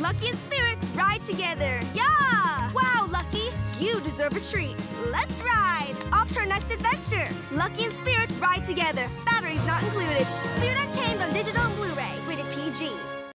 Lucky and Spirit ride together. Yeah! Wow, Lucky, you deserve a treat. Let's ride! Off to our next adventure. Lucky and Spirit ride together. Batteries not included. Spirit Untamed on digital and Blu-ray. Rated PG.